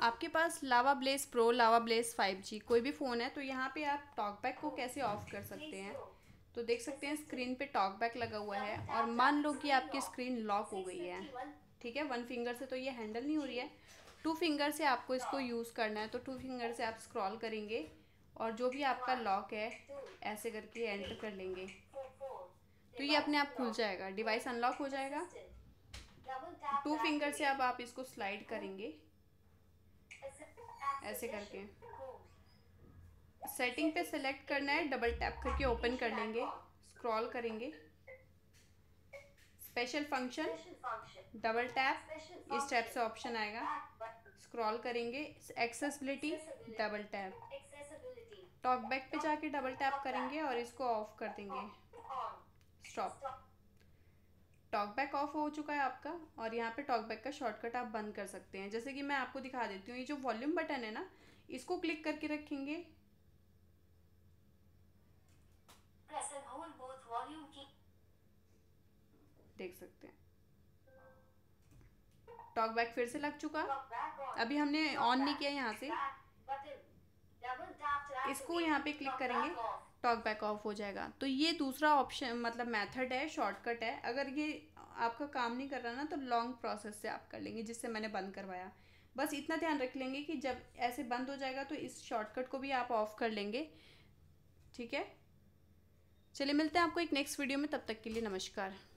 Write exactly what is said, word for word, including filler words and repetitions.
आपके पास Lava Blaze Pro, Lava Blaze five G कोई भी फ़ोन है तो यहाँ पे आप टॉक बैक को कैसे ऑफ कर सकते हैं। तो देख सकते हैं स्क्रीन पे टॉक बैक लगा हुआ है और मान लो कि आपकी स्क्रीन लॉक हो गई है, ठीक है। वन फिंगर से तो ये हैंडल नहीं हो रही है, टू फिंगर से आपको इसको यूज़ करना है। तो टू फिंगर से आप स्क्रॉल करेंगे और जो भी आपका लॉक है ऐसे करके एंटर कर लेंगे तो ये अपने आप खुल जाएगा, डिवाइस अनलॉक हो जाएगा। टू फिंगर से अब आप इसको स्लाइड करेंगे ऐसे करके, सेटिंग पे सेलेक्ट करना है, डबल टैप करके ओपन कर लेंगे, स्क्रॉल करेंगे, स्पेशल फंक्शन, डबल टैप, इस टैप से ऑप्शन आएगा, स्क्रॉल करेंगे, accessibility, double tap, talk back पे जाके डबल टैप करेंगे और इसको ऑफ कर देंगे, स्टॉप। टॉक बैक ऑफ हो चुका है आपका और यहाँ पे टॉक बैक का शॉर्टकट आप बंद कर सकते हैं। जैसे कि मैं आपको दिखा देती हूँ, ये जो वॉल्यूम बटन है ना, इसको क्लिक करके रखेंगे, देख सकते हैं टॉक बैक फिर से लग चुका। अभी हमने ऑन नहीं किया यहाँ से, इसको यहाँ पे क्लिक करेंगे, टॉक बैक ऑफ हो जाएगा। तो ये दूसरा ऑप्शन मतलब मेथड है, शॉर्टकट है। अगर ये आपका काम नहीं कर रहा ना तो लॉन्ग प्रोसेस से आप कर लेंगे, जिससे मैंने बंद करवाया। बस इतना ध्यान रख लेंगे कि जब ऐसे बंद हो जाएगा तो इस शॉर्टकट को भी आप ऑफ कर लेंगे, ठीक है। चलिए मिलते हैं आपको एक नेक्स्ट वीडियो में, तब तक के लिए नमस्कार।